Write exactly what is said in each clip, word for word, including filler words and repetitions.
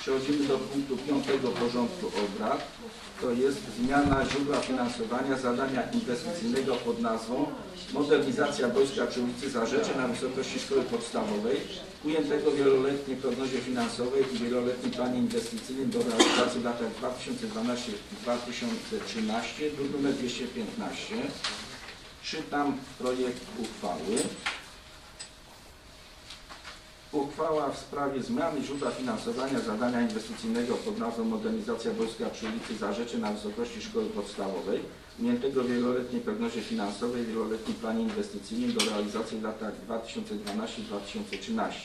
Przechodzimy do punktu piątego porządku obrad. To jest zmiana źródła finansowania zadania inwestycyjnego pod nazwą Modernizacja boiska przy ulicy Zarzecze na wysokości szkoły podstawowej, ujętego w wieloletniej prognozie finansowej i wieloletnim planie inwestycyjnym do realizacji w latach dwa tysiące dwunastym do dwa tysiące trzynastego, druk nr dwieście piętnaście. Czytam projekt uchwały. Uchwała w sprawie zmiany źródła finansowania zadania inwestycyjnego pod nazwą Modernizacja boiska przy ulicy Zarzecze na wysokości szkoły podstawowej, ujętego w wieloletniej prognozie finansowej i wieloletnim planie inwestycyjnym do realizacji w latach dwa tysiące dwunastym do dwa tysiące trzynastego.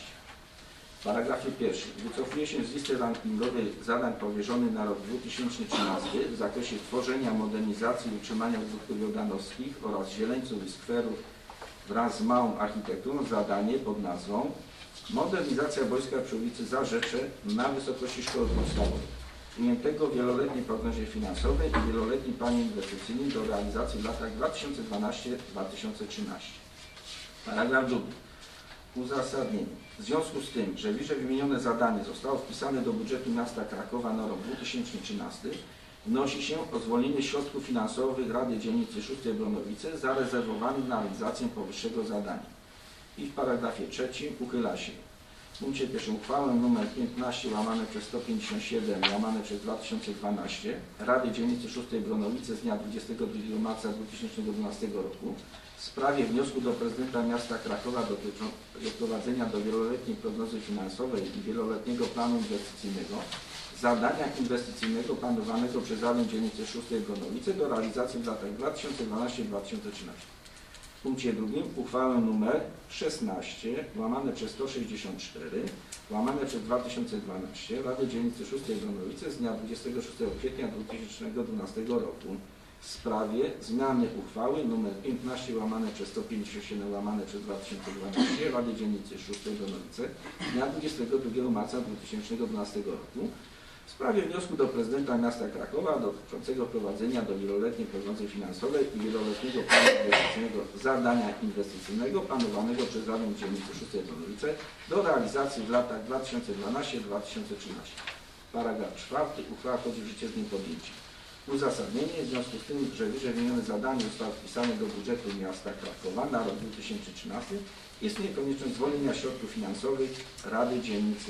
W paragrafie pierwszym wycofuje się z listy rankingowej zadań powierzonych na rok dwa tysiące trzynasty w zakresie tworzenia, modernizacji i utrzymania ogródków jordanowskich oraz zieleńców i skwerów wraz z małą architekturą zadanie pod nazwą Modernizacja boiska przy ulicy Zarzecze na wysokości szkoły podstawowej, ujętego w wieloletniej prognozie finansowej i wieloletnim planie inwestycyjnym do realizacji w latach dwa tysiące dwunastym do dwa tysiące trzynastego. Paragraf drugi. Uzasadnienie. W związku z tym, że wyżej wymienione zadanie zostało wpisane do budżetu miasta Krakowa na rok dwa tysiące trzynasty, wnosi się o zwolnienie środków finansowych Rady Dzielnicy szóstej Bronowice zarezerwowanych na realizację powyższego zadania. I w paragrafie trzecim uchyla się w punkcie pierwszym uchwałę nr piętnaście łamane przez sto pięćdziesiąt siedem łamane przez dwa tysiące dwanaście Rady Dzielnicy szóstej Bronowice z dnia dwudziestego drugiego marca dwa tysiące dwunastego roku w sprawie wniosku do prezydenta miasta Krakowa dotyczącego wprowadzenia do wieloletniej prognozy finansowej i wieloletniego planu inwestycyjnego zadania inwestycyjnego planowanego przez Radę Dzielnicy szóstej Bronowice do realizacji w latach dwa tysiące dwunastym do dwa tysiące trzynastego. W punkcie drugim uchwałę nr szesnaście łamane przez sto sześćdziesiąt cztery łamane przez dwa tysiące dwanaście Rady Dzielnicy szóstej Bronowice z dnia dwudziestego szóstego kwietnia dwa tysiące dwunastego roku w sprawie zmiany uchwały nr piętnaście łamane przez sto pięćdziesiąt siedem łamane przez dwa tysiące dwanaście Rady Dzielnicy szóstej Bronowice z dnia dwudziestego drugiego marca dwa tysiące dwunastego roku w sprawie wniosku do prezydenta miasta Krakowa dotyczącego wprowadzenia do wieloletniej prognozy finansowej i wieloletniego planu inwestycyjnego zadania inwestycyjnego planowanego przez Radę Dzielnicy szóstej Bronowice do realizacji w latach dwa tysiące dwunastym do dwa tysiące trzynastego. Paragraf czwarty. Uchwała wchodzi w życie z dniem podjęcia. Uzasadnienie. W związku z tym, że wyżej wymienione zadanie zostało wpisane do budżetu miasta Krakowa na rok dwa tysiące trzynasty, istnieje konieczność zwolnienia środków finansowych Rady Dzielnicy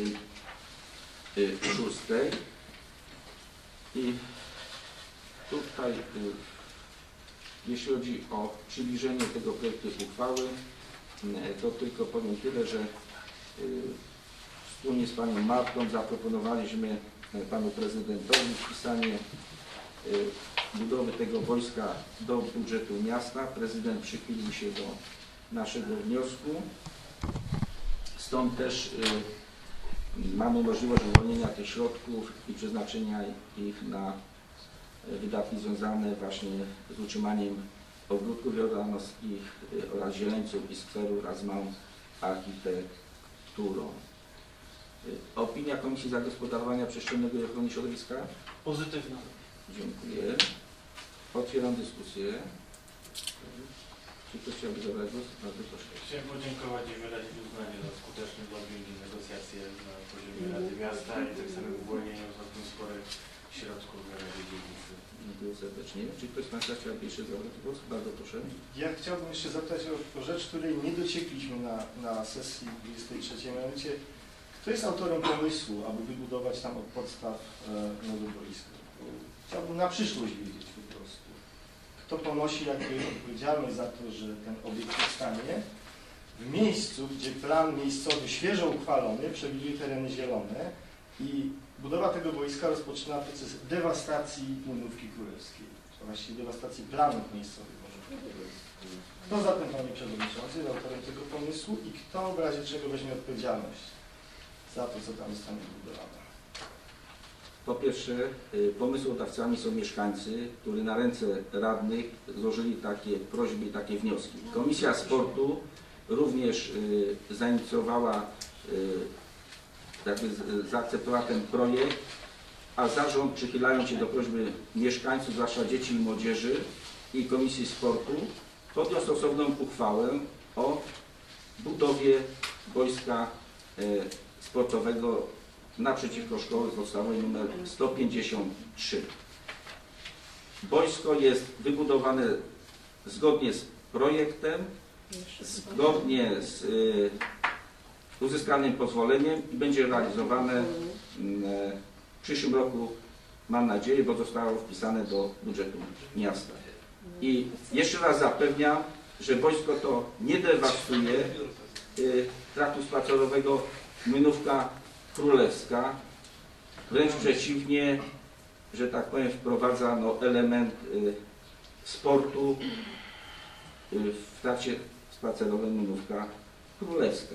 szóstej. I tutaj, jeśli chodzi o przybliżenie tego projektu uchwały, to tylko powiem tyle, że wspólnie z panią Martą zaproponowaliśmy panu prezydentowi wpisanie budowy tego wojska do budżetu miasta. Prezydent przychylił się do naszego wniosku. Stąd też mamy możliwość uwolnienia tych środków i przeznaczenia ich na wydatki związane właśnie z utrzymaniem ogródków jordanowskich oraz zieleńców i skwerów wraz z małą architekturą. Opinia Komisji Zagospodarowania Przestrzennego i Ochrony Środowiska? Pozytywna. Dziękuję. Otwieram dyskusję. Czy ktoś chciałby zabrać głos? Bardzo proszę. Chciałem podziękować i wyrazić uznanie za skuteczny lobbying i negocjacje na poziomie Rady Miasta i tak samo uwolnienie ostatnio sporych środków na Radzie Dzielnicy. Dziękuję serdecznie. Czy ktoś z Państwa chciałby jeszcze zabrać głos? Bardzo proszę. Ja chciałbym jeszcze zapytać o, o rzecz, której nie dociekliśmy na, na sesji dwudziestej trzeciej. Mianowicie, kto jest autorem pomysłu, aby wybudować tam od podstaw e, nowe boisko? Chciałbym na przyszłość wiedzieć po prostu. Kto ponosi jakby odpowiedzialność za to, że ten obiekt powstanie w miejscu, gdzie plan miejscowy świeżo uchwalony przewiduje tereny zielone i budowa tego boiska rozpoczyna proces dewastacji Młynówki Królewskiej, a właściwie dewastacji planów miejscowych. Kto zatem, panie przewodniczący, jest autorem tego pomysłu i kto w razie czego weźmie odpowiedzialność za to, co tam zostanie wybudowane? Po pierwsze, pomysłodawcami są mieszkańcy, którzy na ręce radnych złożyli takie prośby i takie wnioski. Komisja Sportu również zainicjowała, jakby zaakceptowała ten projekt, a zarząd, przychylając się do prośby mieszkańców, zwłaszcza dzieci i młodzieży i Komisji Sportu, podjął stosowną uchwałę o budowie boiska sportowego naprzeciwko szkoły podstawowej nr sto pięćdziesiąt trzy. Boisko jest wybudowane zgodnie z projektem, zgodnie z y, uzyskanym pozwoleniem i będzie realizowane y, w przyszłym roku, mam nadzieję, bo zostało wpisane do budżetu miasta. I jeszcze raz zapewniam, że boisko to nie dewastuje y, traktu spacerowego Młynówka Królewska, wręcz przeciwnie, że tak powiem, wprowadza no, element y, sportu y, w trakcie spacerowym Młynówka Królewska.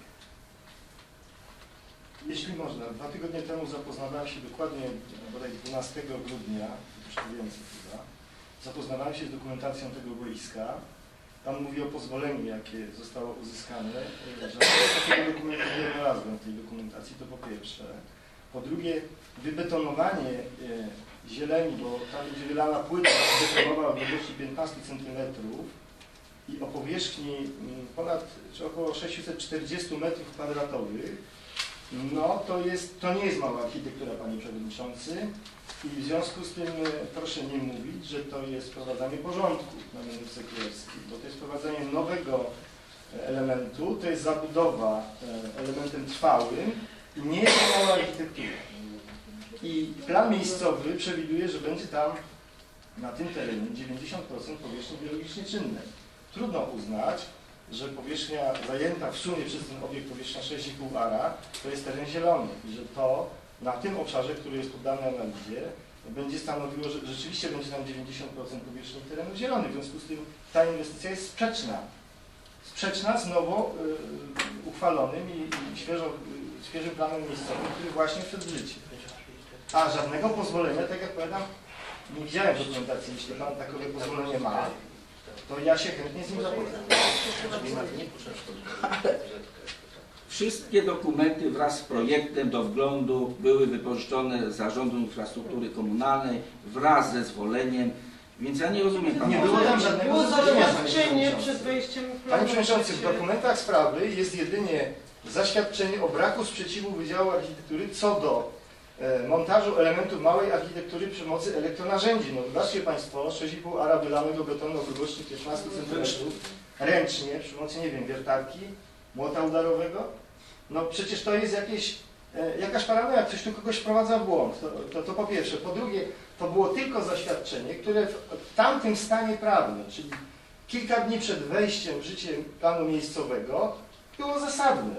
Jeśli można, dwa tygodnie temu zapoznawałem się dokładnie, bodaj dwunastego grudnia, już więcej chyba, zapoznawałem się z dokumentacją tego boiska. Pan mówi o pozwoleniu, jakie zostało uzyskane. Że takiego dokumentu nie znalazłem w tej dokumentacji, to po pierwsze. Po drugie, wybetonowanie e, zieleni, bo tam będzie wylana płyta betonowa o długości piętnaście centymetrów i o powierzchni m, ponad, czy około sześćset czterdzieści metrów kwadratowych. No to jest, to nie jest mała architektura, Panie Przewodniczący. I w związku z tym proszę nie mówić, że to jest wprowadzanie porządku na Młynówce Królewskiej, bo to jest wprowadzenie nowego elementu, to jest zabudowa elementem trwałym i nie jest to mała architektura. I plan miejscowy przewiduje, że będzie tam na tym terenie dziewięćdziesiąt procent powierzchni biologicznie czynnej. Trudno uznać, że powierzchnia zajęta w sumie przez ten obiekt, powierzchnia sześć i pół ara, to jest teren zielony i że to na tym obszarze, który jest poddany analizie, będzie stanowiło, że rzeczywiście będzie tam dziewięćdziesiąt procent powierzchni terenów zielonych. W związku z tym ta inwestycja jest sprzeczna. Sprzeczna z nowo y, uchwalonym i, i świeżo, y, świeżym planem miejscowym, który właśnie wszedł w życie. A żadnego pozwolenia, tak jak powiadam, nie widziałem dokumentacji. Jeśli Pan takowe pozwolenie ma, to ja się chętnie z nim zapoznam. Wszystkie dokumenty wraz z projektem do wglądu były wypożyczone z Zarządu Infrastruktury Komunalnej wraz z zezwoleniem, więc ja nie rozumiem Pana. Nie było tam żadnego Było zezwolenia. zaświadczenie przed wejściem w Panie Przewodniczący, w dokumentach sprawy jest jedynie zaświadczenie o braku sprzeciwu Wydziału Architektury co do e, montażu elementów małej architektury przy pomocy elektronarzędzi. No zobaczcie Państwo, sześć i pół ara wylanego betonu o długości piętnaście centymetrów ręcznie przy pomocy, nie wiem, wiertarki, młota udarowego. No przecież to jest jakieś, e, jakaś paranoja, ktoś tu kogoś wprowadza w błąd. To, to, to po pierwsze. Po drugie, to było tylko zaświadczenie, które w, w tamtym stanie prawnym, czyli kilka dni przed wejściem w życie planu miejscowego, było zasadne.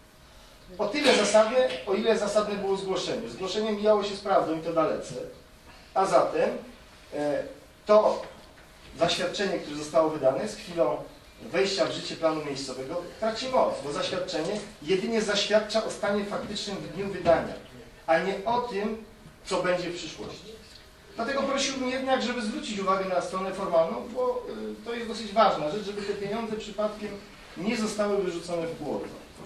O tyle zasadne, o ile zasadne było zgłoszenie. Zgłoszenie mijało się z prawdą i to dalece. A zatem e, to zaświadczenie, które zostało wydane z chwilą wejścia w życie planu miejscowego traci moc, bo zaświadczenie jedynie zaświadcza o stanie faktycznym w dniu wydania, a nie o tym, co będzie w przyszłości. Dlatego prosiłbym jednak, żeby zwrócić uwagę na stronę formalną, bo y, to jest dosyć ważna rzecz, żeby te pieniądze przypadkiem nie zostały wyrzucone w błoto.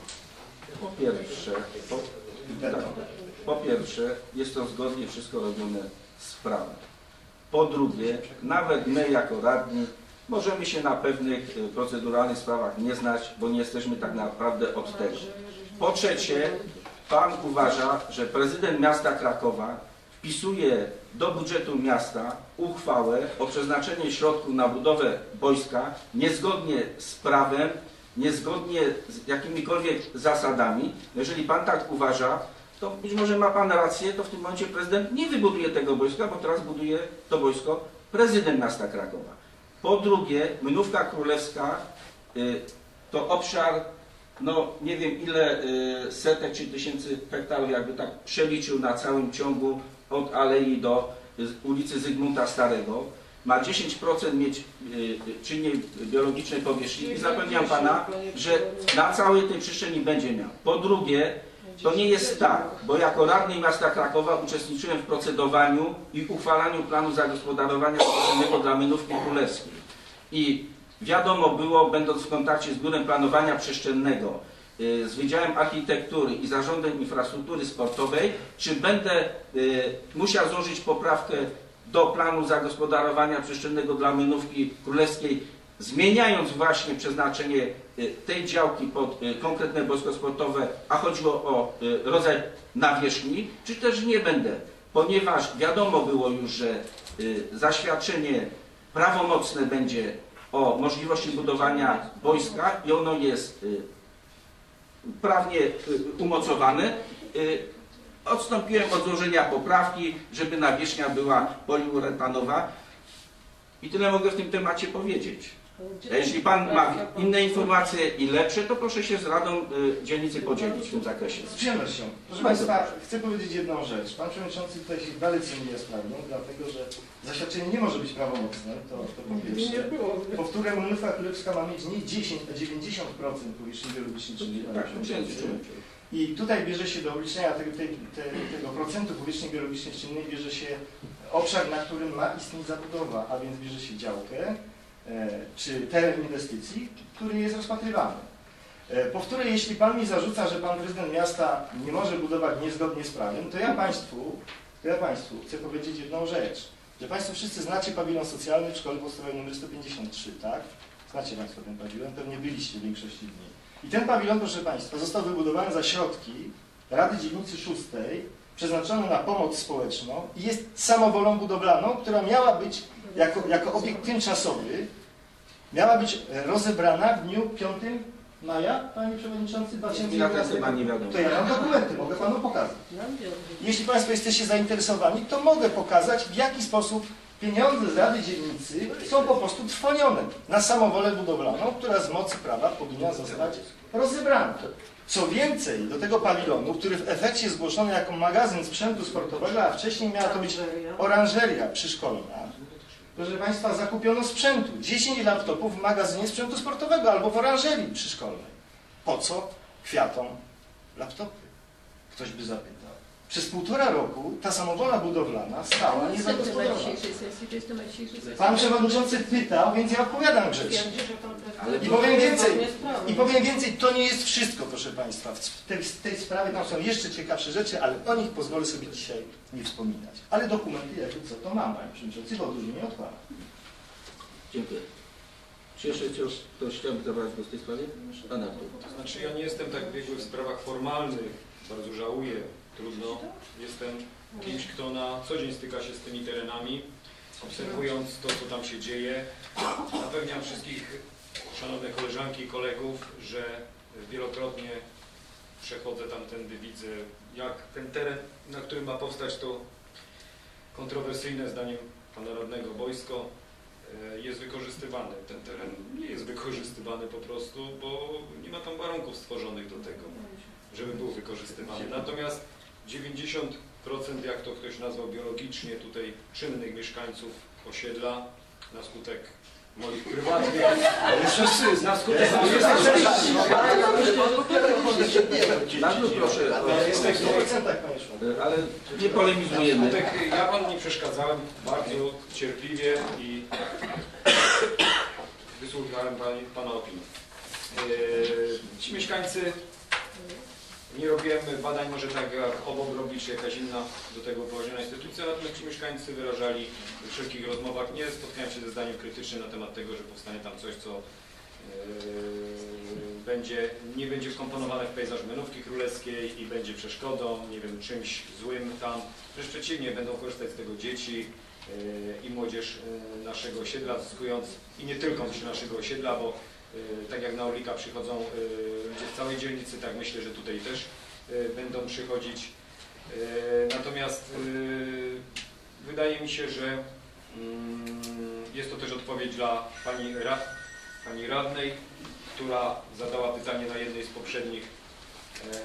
Po pierwsze, po, tak, po pierwsze, jest to zgodnie wszystko robione z prawem. Po drugie, nawet my jako radni możemy się na pewnych proceduralnych sprawach nie znać, bo nie jesteśmy tak naprawdę od tego. Po trzecie, Pan uważa, że prezydent miasta Krakowa wpisuje do budżetu miasta uchwałę o przeznaczeniu środków na budowę boiska niezgodnie z prawem, niezgodnie z jakimikolwiek zasadami. Jeżeli Pan tak uważa, to być może ma Pan rację, to w tym momencie prezydent nie wybuduje tego boiska, bo teraz buduje to boisko prezydent miasta Krakowa. Po drugie, Młynówka Królewska y, to obszar, no nie wiem ile y, setek czy tysięcy hektarów, jakby tak przeliczył na całym ciągu od Alei do y, ulicy Zygmunta Starego. Ma dziesięć procent mieć y, czynnej biologicznej powierzchni i zapewniam Pana, że na całej tej przestrzeni będzie miał. Po drugie, to nie jest tak, bo jako radny miasta Krakowa uczestniczyłem w procedowaniu i uchwalaniu planu zagospodarowania przestrzennego dla Młynówki Królewskiej. I wiadomo było, będąc w kontakcie z Biurem Planowania Przestrzennego, yy, z Wydziałem Architektury i Zarządem Infrastruktury Sportowej, czy będę yy, musiał złożyć poprawkę do planu zagospodarowania przestrzennego dla Młynówki Królewskiej zmieniając właśnie przeznaczenie tej działki pod konkretne boisko sportowe, a chodziło o rodzaj nawierzchni, czy też nie będę, ponieważ wiadomo było już, że zaświadczenie prawomocne będzie o możliwości budowania boiska i ono jest prawnie umocowane. Odstąpiłem od złożenia poprawki, żeby nawierzchnia była poliuretanowa i tyle mogę w tym temacie powiedzieć. A jeśli Pan ma inne informacje i lepsze, to proszę się z Radą y, Dzielnicy podzielić w tym zakresie. Z przyjemnością. Proszę Państwa, chcę powiedzieć jedną rzecz. Pan Przewodniczący tutaj się dalece mija z prawdą, dlatego że zaświadczenie nie może być prawomocne, to, to po pierwsze. Po wtóre, Monolita Królewska ma mieć nie dziesięć, a dziewięćdziesiąt procent powierzchni biologicznej, czyli Tak, i tutaj bierze się do obliczenia tego, tej, te, tego procentu powierzchni biologicznej czynnej, bierze się obszar, na którym ma istnieć zabudowa, a więc bierze się działkę, czy teren inwestycji, który jest rozpatrywany. Po wtóre, jeśli Pan mi zarzuca, że Pan Prezydent Miasta nie może budować niezgodnie z prawem, to ja Państwu, to ja Państwu chcę powiedzieć jedną rzecz, że Państwo wszyscy znacie pawilon socjalny w Szkole Podstawowej nr sto pięćdziesiąt trzy, tak? Znacie Państwo ten pawilon, pewnie byliście w większości dni. I ten pawilon, proszę Państwa, został wybudowany za środki Rady Dzielnicy szóstej, przeznaczony na pomoc społeczną i jest samowolą budowlaną, która miała być Jako, jako obiekt tymczasowy, miała być rozebrana w dniu piątego maja, Panie Przewodniczący, dwa tysiące jedenastego. To ja mam dokumenty, mogę Panu pokazać. Jeśli Państwo jesteście zainteresowani, to mogę pokazać, w jaki sposób pieniądze z Rady Dzielnicy są po prostu trwonione na samowolę budowlaną, która z mocy prawa powinna zostać rozebrana. Co więcej, do tego pawilonu, który w efekcie zgłoszony jako magazyn sprzętu sportowego, a wcześniej miała to być oranżeria przyszkolna, proszę Państwa, zakupiono sprzętu. dziesięć laptopów w magazynie sprzętu sportowego albo w oranżerii przyszkolnej. Po co kwiatom laptopy? Ktoś by zapytał. Przez półtora roku ta samowola budowlana stała niezagospodarowana. Pan Przewodniczący pytał, więc ja odpowiadam grzecznie. I powiem więcej, i powiem więcej, to nie jest wszystko, proszę Państwa. W tej, w tej sprawie tam są jeszcze ciekawsze rzeczy, ale o nich pozwolę sobie dzisiaj nie wspominać. Ale dokumenty, jakby co, to mam, Panie Przewodniczący, w odróżnieniu od Pana. Dziękuję. Czy jeszcze ktoś, ktoś chciałby zabrać głos w tej sprawie? Pan Artur. To znaczy, ja nie jestem tak biegły w sprawach formalnych, bardzo żałuję, trudno. Jestem kimś, kto na co dzień styka się z tymi terenami, obserwując to, co tam się dzieje. Zapewniam wszystkich szanowne koleżanki i kolegów, że wielokrotnie przechodzę tamtędy, widzę, jak ten teren, na którym ma powstać to kontrowersyjne zdaniem pana radnego boisko, jest wykorzystywany. Ten teren nie jest wykorzystywany po prostu, bo nie ma tam warunków stworzonych do tego, żeby był wykorzystywany. Natomiast dziewięćdziesiąt procent, jak to ktoś nazwał biologicznie, tutaj czynnych mieszkańców osiedla na skutek moich prywatnych... Na skutek... Bardzo proszę, ale nie polemizujemy. Ja Panu nie przeszkadzałem, bardzo cierpliwie i wysłuchałem pani, Pana opinii. Ci mieszkańcy, nie robiłem badań może tak jak obok robi, czy jakaś inna do tego położona instytucja, natomiast ci mieszkańcy wyrażali w wszelkich rozmowach, nie spotkałem się ze zdaniem krytycznym na temat tego, że powstanie tam coś, co Yy, będzie, nie będzie wkomponowane w pejzaż Menówki Królewskiej i będzie przeszkodą, nie wiem, czymś złym tam. Wręcz przeciwnie, będą korzystać z tego dzieci yy, i młodzież yy, naszego osiedla, zyskując i nie tylko myślę naszego osiedla, bo yy, tak jak na Orlika przychodzą yy, ludzie z całej dzielnicy, tak myślę, że tutaj też yy, będą przychodzić. Yy, natomiast yy, wydaje mi się, że yy, jest to też odpowiedź dla pani rad, Pani radnej, która zadała pytanie na jednej z poprzednich e,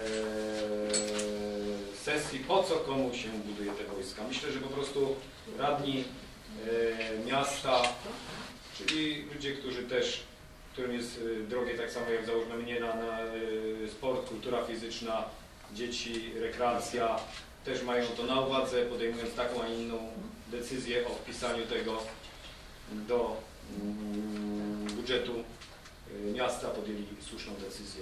sesji, po co komu się buduje te wojska. Myślę, że po prostu radni e, miasta, czyli ludzie, którzy też, którym jest drogie tak samo jak załóżmy mnie na, na sport, kultura fizyczna, dzieci, rekreacja, też mają to na uwadze, podejmując taką, a inną decyzję o wpisaniu tego do budżetu miasta, podjęli słuszną decyzję.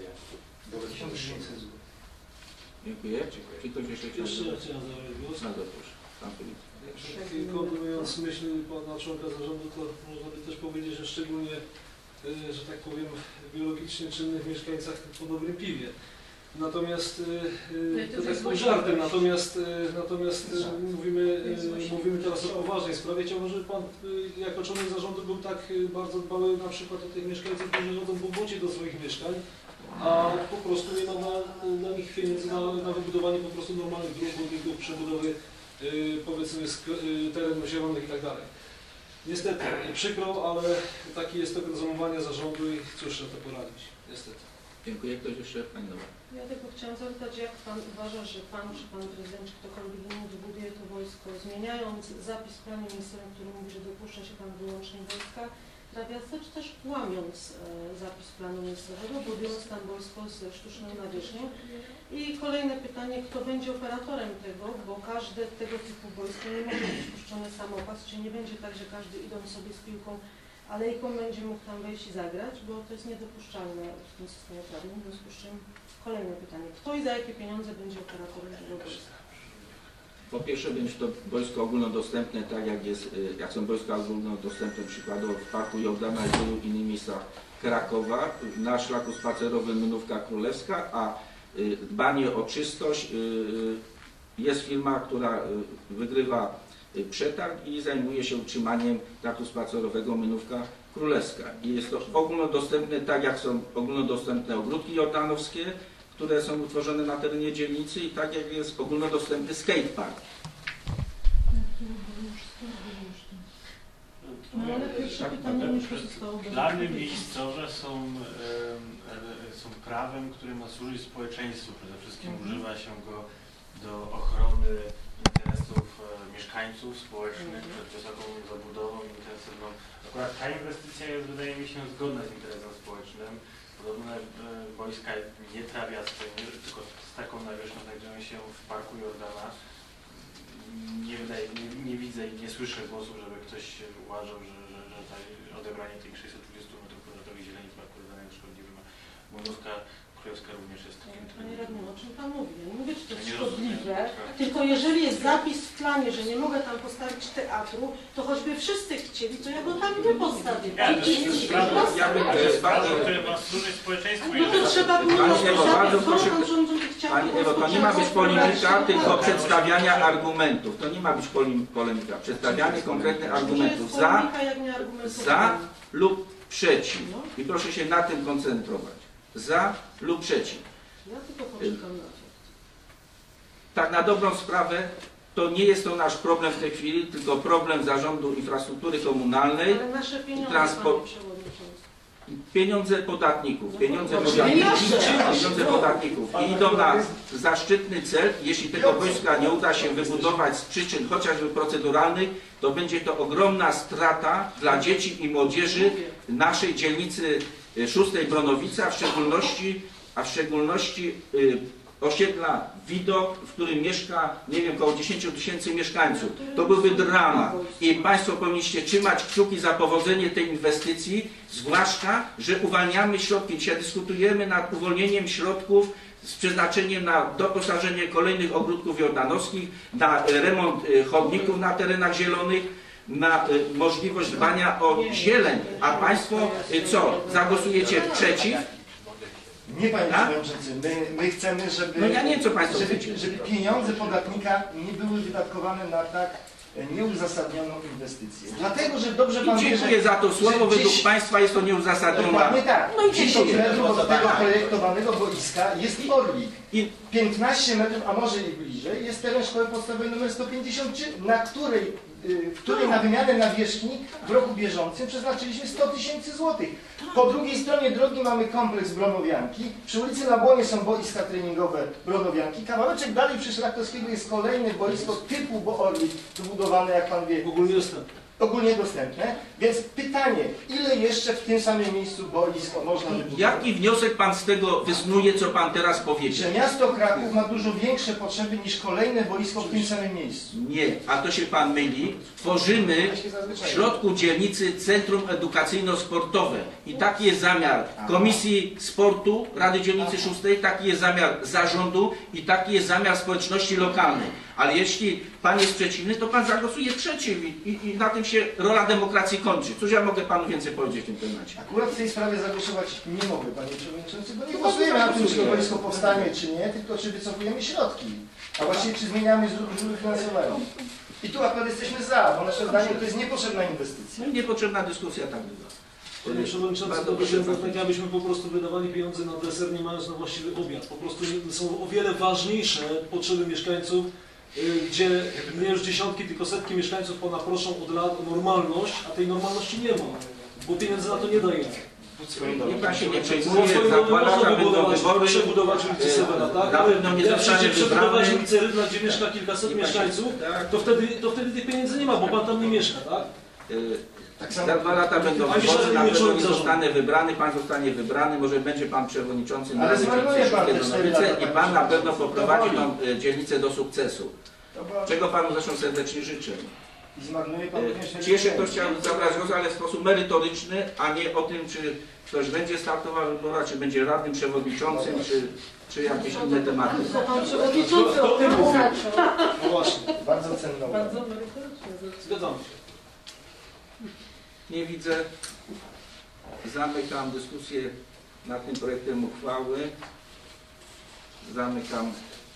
Dziękuję. Czy ktoś jeszcze chciał? Jeszcze ja chciałem zabrać głos. Bardzo proszę. Pan Filip. Kontynuując myśl pana członka zarządu, to można by też powiedzieć, że szczególnie y, że tak powiem, biologicznie czynnych mieszkańcach po dobrym piwie. Natomiast y, to tak z żartem, natomiast, y, natomiast y, mówimy, y, mówimy teraz o poważnej sprawie. Chciałbym, żeby Pan y, jako członek zarządu był tak y, bardzo dbały na przykład o tych mieszkańców, którzy chodzą po bocie do swoich mieszkań, a po prostu nie ma na, na nich pieniędzy na, na wybudowanie po prostu normalnych dróg, budynków, przebudowy y, powiedzmy y, terenów zielonych i tak dalej. Niestety, przykro, ale taki jest tok rozumowania zarządu i cóż, trzeba to poradzić. Niestety. Dziękuję. Ktoś jeszcze? Pani Nowa. Ja tylko chciałam zapytać, jak Pan uważa, że Pan, czy Pan Prezydent, czy ktokolwiek inny wybuduje to wojsko, zmieniając zapis w planie miejscowym, który mówi, że dopuszcza się Pan wyłącznie wojska dla miasta, czy też łamiąc e, zapis planu miejscowego, budując tam wojsko ze sztuczną nawierzchnią. I kolejne pytanie, kto będzie operatorem tego, bo każde tego typu wojsko nie może być puszczone samopas, czy nie będzie tak, że każdy idąc sobie z piłką alejką będzie mógł tam wejść i zagrać, bo to jest niedopuszczalne w tym systemie prawnym. W związku z czym kolejne pytanie, kto i za jakie pieniądze będzie operatorem tego wojska? Po pierwsze będzie to wojsko ogólnodostępne, tak jak jest, jak są wojska ogólnodostępne przykładowo w Parku Jordana i w wielu innych miejscach Krakowa, na szlaku spacerowym Mynówka Królewska, a dbanie o czystość jest firma, która wygrywa przetarg i zajmuje się utrzymaniem traktu spacerowego Mynówka Królewska. I jest to ogólnodostępne, tak jak są ogólnodostępne ogródki jordanowskie, które są utworzone na terenie dzielnicy, i tak jak jest ogólnodostępny skatepark. No ale pierwsze pytanie już zostało. Plany miejscowe są, e, są prawem, które ma służyć społeczeństwu. Przede wszystkim Mhm. używa się go do ochrony interesów e, mieszkańców społecznych Mhm. przed wysoką zabudową intensywną. Akurat ta inwestycja jest, wydaje mi się, zgodna z interesem społecznym. Podobne e, wojska nie trawiaste, nie, tylko z taką nawierzchnią znajdują się w Parku Jordana. Nie, wydaje, nie, nie widzę i nie słyszę głosu, żeby ktoś uważał, że, że, że ta, odebranie tych sześciuset dwudziestu metrów kwadratowych zieleni w Parku Jordana jest szkodliwe. Mynówka Królewska również jest takim. Panie radny, o czym Pan mówi? Ja nie mówię, czy to jest Nie szkodliwe, rozumiem. tylko jeżeli jest zapis w planie, że nie mogę tam postawić teatru, to choćby wszyscy chcieli, to ja go tam nie postawię. Ja, to I- jest i- sprawa, Ja bym- to jest sprawa, bardzo- która ma służyć społeczeństwu. No to trzeba było Pani Ewo, bardzo zapis, proszę- bo rząd chciał Pani po Ewo, to prostu nie ma być polemika, przekonać- tylko przedstawiania argumentów. To nie ma być polim- polemika. Przedstawianie konkretnych argumentów Że jest za, polemika, jak nie argumentowanie. za lub przeciw. I proszę się na tym koncentrować. Za lub przeciw. Ja tylko poczekam na to. Tak na dobrą sprawę, to nie jest to nasz problem w tej chwili, tylko problem Zarządu Infrastruktury Komunalnej. Ale nasze pieniądze, transport- Panie Przewodniczący. Pieniądze podatników, pieniądze No, podatników, nasze. pieniądze podatników i idą na zaszczytny cel. Jeśli tego wojska nie uda się wybudować z przyczyn chociażby proceduralnych, to będzie to ogromna strata dla dzieci i młodzieży naszej dzielnicy szóstej Bronowica, w szczególności, a w szczególności y, osiedla Widok, w którym mieszka, nie wiem, około dziesięć tysięcy mieszkańców. To byłby dramat i Państwo powinniście trzymać kciuki za powodzenie tej inwestycji, zwłaszcza, że uwalniamy środki. Dzisiaj dyskutujemy nad uwolnieniem środków z przeznaczeniem na doposażenie kolejnych ogródków jordanowskich, na e, remont e, chodników na terenach zielonych, na e, możliwość dbania o zieleń. A Państwo e, co? Zagłosujecie przeciw? Nie, panie Tak? przewodniczący, my, my chcemy, żeby, No ja nie wiem, co państwo żeby, chcecie. żeby pieniądze podatnika nie były wydatkowane na tak nieuzasadnioną inwestycję. Dlatego, że dobrze pan I wie, dziękuję że, za to słowo. że Według dziś- Państwa jest to nieuzasadnione. Dokładnie tak. No i dziesięć dziękuję. metrów od tego projektowanego boiska jest Orlik. I piętnaście metrów, a może i bliżej, jest teren szkoły podstawowej numer sto pięćdziesiąt trzy, na której, y, w której na wymianę nawierzchni w roku bieżącym przeznaczyliśmy sto tysięcy złotych. Po drugiej stronie drogi mamy kompleks Bronowianki, przy ulicy na Błonie są boiska treningowe Bronowianki, kawałeczek dalej przy Szlachtowskiego jest kolejne boisko typu bo Orlik, wybudowane, jak pan wie, Ogólnie dostępne. ogólnie dostępne. Więc pytanie, ile jeszcze w tym samym miejscu boisko można wybudować? jaki wniosek Pan z tego wysnuje, co Pan teraz powiedział? Że miasto Kraków ma dużo większe potrzeby niż kolejne boisko w tym samym miejscu. Nie, a to się Pan myli. Tworzymy w środku dzielnicy Centrum Edukacyjno-Sportowe i taki jest zamiar Komisji Sportu Rady Dzielnicy szóstej, taki jest zamiar zarządu i taki jest zamiar społeczności lokalnej. Ale jeśli Pan jest przeciwny, to Pan zagłosuje przeciw i, i, i na tym się rola demokracji kończy. Cóż ja mogę Panu więcej powiedzieć w tym temacie? Akurat w tej sprawie zagłosować nie mogę, Panie Przewodniczący, bo nie To głosujemy na tym, czy zagłosujemy. to wojsko powstanie, czy nie, tylko czy wycofujemy środki. A właściwie czy zmieniamy źródło finansowania. I tu akurat jesteśmy za, bo naszym zdaniem to jest niepotrzebna inwestycja. No i niepotrzebna dyskusja tak długa. Panie Przewodniczący, Bardzo to proszę, byśmy, tak abyśmy po prostu wydawali pieniądze na deser, nie mając na właściwy obiad. Po prostu są o wiele ważniejsze potrzeby mieszkańców, y, gdzie nie już dziesiątki, tylko setki mieszkańców pana proszą od lat o normalność, a tej normalności nie ma, bo pieniędzy na to nie dajemy. Niech Pan się nie Bo przejmuje, swoją za dwa drogą lata można będą budować, wybory. przebudować ulicę Sewera, tak? Na Ale pewno nie jak zostanie przyjdzie przebudować wybrany. ulicę Rydla, gdzie mieszka kilkaset Nie, panie- mieszkańców, tak. to wtedy, to wtedy tych pieniędzy nie ma, bo pan tam nie mieszka, tak? Y, Tak samo Za dwa lata będą Ani wybory, żaden na nie pewno człowiek nie zarządu. zostanę wybrany, Pan zostanie wybrany, może będzie Pan przewodniczącym Ale Rady zmarnuje Dzielnicy pan te Szóstej cztery Donowice lata, i panie Pan na pewno przewodniczący. poprowadzi To tą y, dzielnicę do sukcesu. to ba- Czego Panu zresztą serdecznie życzę. i zmarnuje Pan również Y, Czy jeszcze ktoś chciał zabrać głos, ale w sposób merytoryczny, a nie o tym, czy ktoś będzie startował w wyborach, czy będzie radnym przewodniczącym, czy, czy jakieś inne tematy. To Pan Przewodniczący Kto o tym mówi? zaczął. No właśnie, Bardzo cenną. Bardzo merytorycznie. zgadzamy się. Nie widzę. Zamykam dyskusję nad tym projektem uchwały. Zamykam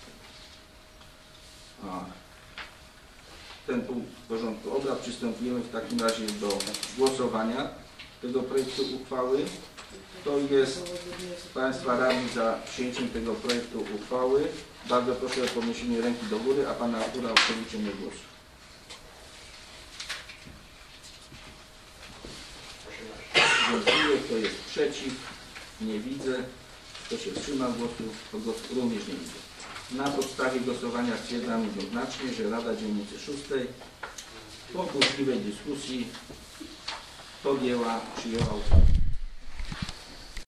a, ten punkt porządku obrad. Przystępujemy w takim razie do głosowania tego projektu uchwały. Kto jest z Państwa radnych za przyjęciem tego projektu uchwały? Bardzo proszę o podniesienie ręki do góry, a Pana Artura o przeliczenie głosu. Dziękuję. Kto jest przeciw? Nie widzę. Kto się wstrzymał głosu? To głos również nie widzę. Na podstawie głosowania stwierdzam jednoznacznie, że Rada Dzielnicy Szóstej po burzliwej dyskusji podjęła, przyjęła uchwałę.